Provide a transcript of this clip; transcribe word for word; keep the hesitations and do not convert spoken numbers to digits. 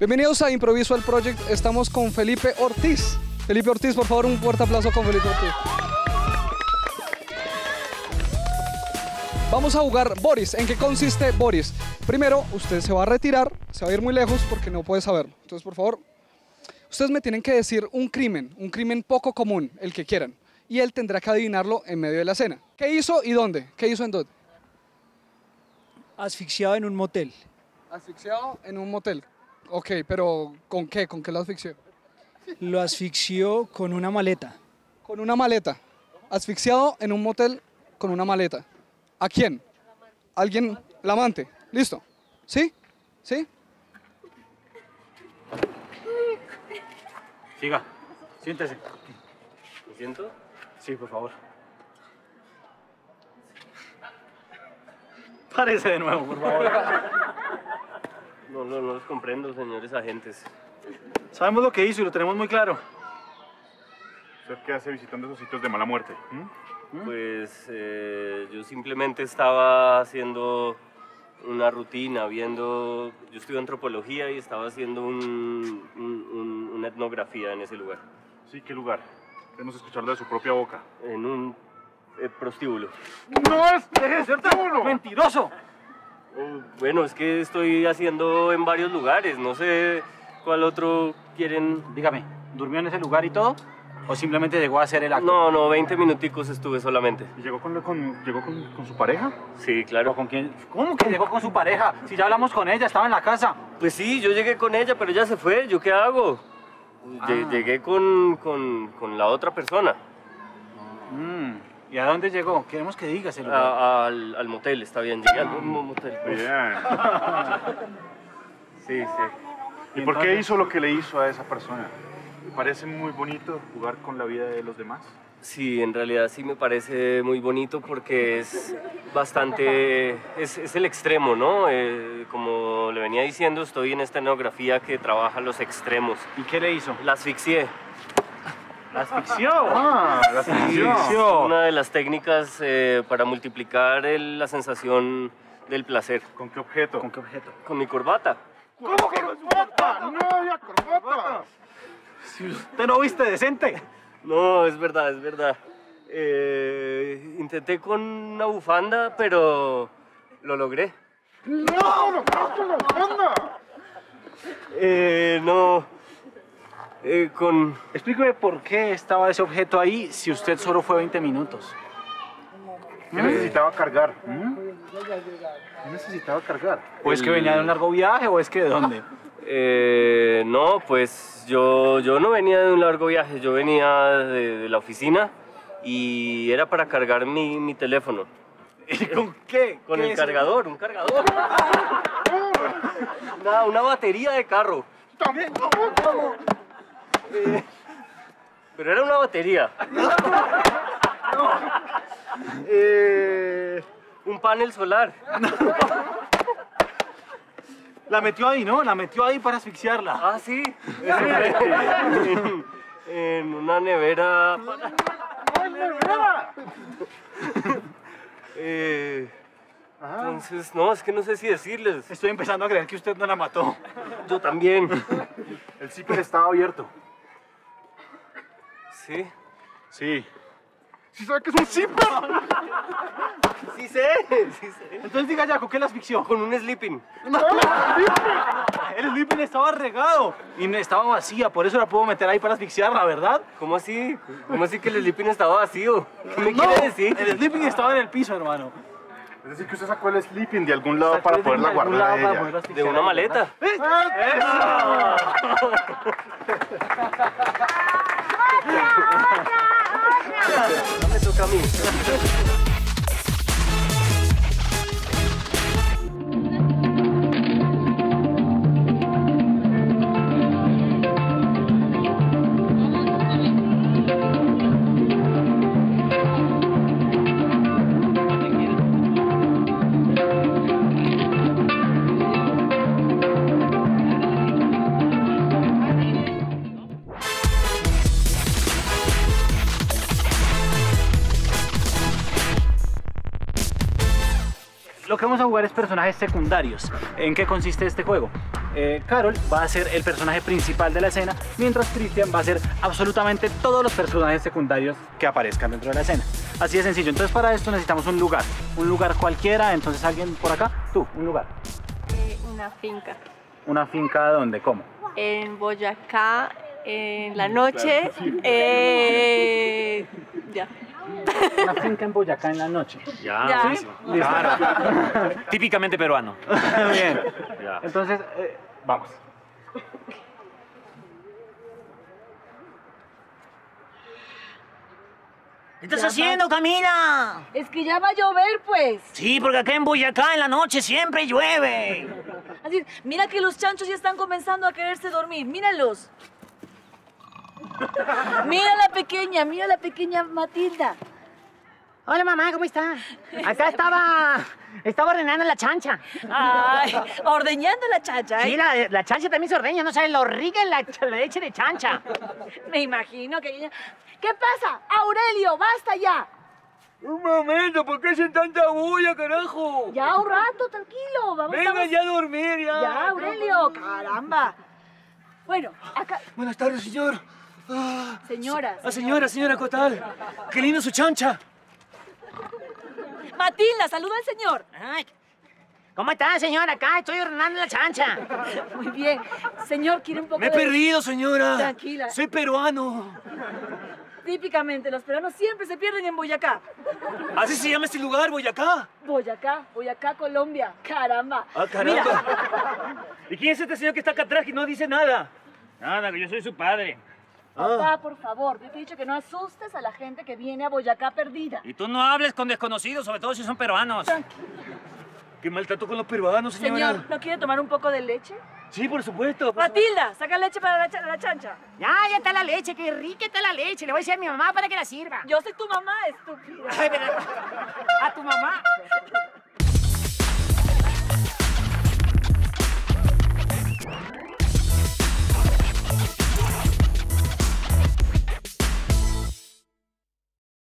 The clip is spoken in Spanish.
Bienvenidos a Improvisual Project, estamos con Felipe Ortiz. Felipe Ortiz, por favor, un fuerte aplauso con Felipe Ortiz. Vamos a jugar Boris. ¿En qué consiste Boris? Primero, usted se va a retirar, se va a ir muy lejos porque no puede saberlo. Entonces, por favor, ustedes me tienen que decir un crimen, un crimen poco común, el que quieran. Y él tendrá que adivinarlo en medio de la escena. ¿Qué hizo y dónde? ¿Qué hizo en dónde? Asfixiado en un motel. Asfixiado en un motel. Ok, pero ¿con qué? ¿Con qué lo asfixió? Lo asfixió con una maleta. Con una maleta. Asfixiado en un motel con una maleta. ¿A quién? ¿Alguien? ¿El amante? ¿Listo? ¿Sí? ¿Sí? Siga, siéntese. ¿Me siento? Sí, por favor. Párese de nuevo, por favor. No, no, no los comprendo, señores agentes. Sabemos lo que hizo y lo tenemos muy claro. ¿Usted qué hace visitando esos sitios de mala muerte? ¿Mm? Pues eh, yo simplemente estaba haciendo una rutina, viendo... Yo estudio antropología y estaba haciendo un, un, un, una etnografía en ese lugar. Sí, ¿qué lugar? Queremos escucharlo de su propia boca. En un eh, prostíbulo. ¡No es prostíbulo! ¡Mentiroso! Oh, bueno, es que estoy haciendo en varios lugares, no sé cuál otro quieren... Dígame, ¿durmió en ese lugar y todo? ¿O simplemente llegó a hacer el acto? No, no, veinte minuticos estuve solamente. ¿Y llegó con, con, llegó con, con su pareja? Sí, claro. ¿Con quién? ¿Cómo que llegó con su pareja? Si ya hablamos con ella, estaba en la casa. Pues sí, yo llegué con ella, pero ella se fue, ¿yo qué hago? Lle- Ah. Llegué con, con, con la otra persona, Mm, ¿Y a dónde llegó? Queremos que digas el lugar. a- al, al motel, está bien, llegué al mo- motel. Bien. Sí, sí. ¿Y por qué hizo lo que le hizo a esa persona? ¿Le parece muy bonito jugar con la vida de los demás? Sí, en realidad sí me parece muy bonito porque es bastante, es, es el extremo, ¿no? Eh, como le venía diciendo, estoy en esta etnografía que trabaja los extremos. ¿Y qué le hizo? La asfixié. ¿La asfixió? Ah, la Sí, asfixió. es una de las técnicas eh, para multiplicar el- la sensación del placer. ¿Con qué objeto? ¿Con qué objeto? Con mi corbata. ¿Cómo corbata? ¡No había corbata! Si usted no viste decente. No, es verdad, es verdad. Eh, intenté con una bufanda, pero lo logré. ¡No! ¡No con la bufanda! Eh, no, eh, con... Explíqueme por qué estaba ese objeto ahí si usted solo fue veinte minutos. ¿Qué necesitaba cargar? ¿Mm? ¿Qué necesitaba cargar? ¿O es que venía de un largo viaje o es que de dónde? Eh, no, pues yo, yo no venía de un largo viaje, yo venía de, de la oficina y era para cargar mi, mi teléfono. ¿Y con qué? Con ¿Qué el es? cargador, un cargador. Una, una batería de carro. Eh, pero era una batería. Eh, un panel solar. La metió ahí, ¿no? La metió ahí para asfixiarla. Ah, sí. Eso fue en, en una nevera. Eh, entonces, no, es que no sé si decirles. Estoy empezando a creer que usted no la mató. Yo también. El zipper estaba abierto. Sí. Sí. ¿Sí sabe que es un zipper? Sí sé, sí sé. Entonces diga ya, ¿con qué la asfixió? Con un sleeping. El sleeping estaba regado y no estaba vacía, por eso la puedo meter ahí para asfixiarla, ¿verdad? ¿Cómo así? ¿Cómo así que el sleeping estaba vacío? ¿Qué me No, quiere decir? el sleeping estaba en el piso, hermano. Es decir, que usted sacó el sleeping de algún lado para Sacó el poderla de algún guardar lado a para ella. poderla De asfixiar, una maleta. No me toca a mí. Lo que vamos a jugar es personajes secundarios. ¿En qué consiste este juego? eh, Carol va a ser el personaje principal de la escena, mientras Cristian va a ser absolutamente todos los personajes secundarios que aparezcan dentro de la escena. Así de sencillo. Entonces para esto necesitamos un lugar, un lugar cualquiera. Entonces alguien por acá, tú, un lugar. Eh, una finca. ¿Una finca dónde? ¿Cómo? En Boyacá, en la noche. Eh, ya. Una finca en Boyacá en la noche. Ya, Ya. buenísimo. Claro. Típicamente peruano. Bien. Ya. Entonces, eh, vamos. ¿Qué estás haciendo, Camila? Es que ya va a llover, pues. Sí, porque acá en Boyacá en la noche siempre llueve. Así, mira que los chanchos ya están comenzando a quererse dormir. Míralos. Mira la pequeña, mira la pequeña Matilda. Hola, mamá, ¿cómo está? Acá estaba... Estaba ordenando la chancha. Ay, ordeñando la chancha, ¿eh? Sí, la, la chancha también se ordeña, no sabes lo rica es la, la leche de chancha. Me imagino que ella... ¿Qué pasa? Aurelio, basta ya. Un momento, ¿por qué hacen tanta bulla, carajo? Ya un rato, tranquilo. Vamos, Venga vamos. ya a dormir, ya. Ya, Aurelio, caramba. Bueno, acá... Buenas tardes, señor. Señora. Ah, señora, señora Cotal. Qué linda su chancha. Matilda, saluda al señor. Ay, ¿cómo está, señora? Acá estoy ordenando la chancha. Muy bien. Señor, ¿quiere un poco Me he de...? perdido, señora. Tranquila. Soy peruano. Típicamente, los peruanos siempre se pierden en Boyacá. Así se llama este lugar, Boyacá. Boyacá, Boyacá, Colombia. Caramba. Ah, caramba. Mira, ¿Y quién es este señor que está acá atrás que no dice nada? Nada, que yo soy su padre. papá, por favor, yo te he dicho que no asustes a la gente que viene a Boyacá perdida. Y tú no hables con desconocidos, sobre todo si son peruanos. Qué maltrato con los peruanos, señora. Señor, ¿no quiere tomar un poco de leche? Sí, por supuesto. por Matilda, saca leche para la, cha- la chancha. Ya, ya está la leche, qué rica está la leche. Le voy a decir a mi mamá para que la sirva. Yo soy tu mamá, estúpida. Ay, pero- ¿A tu mamá?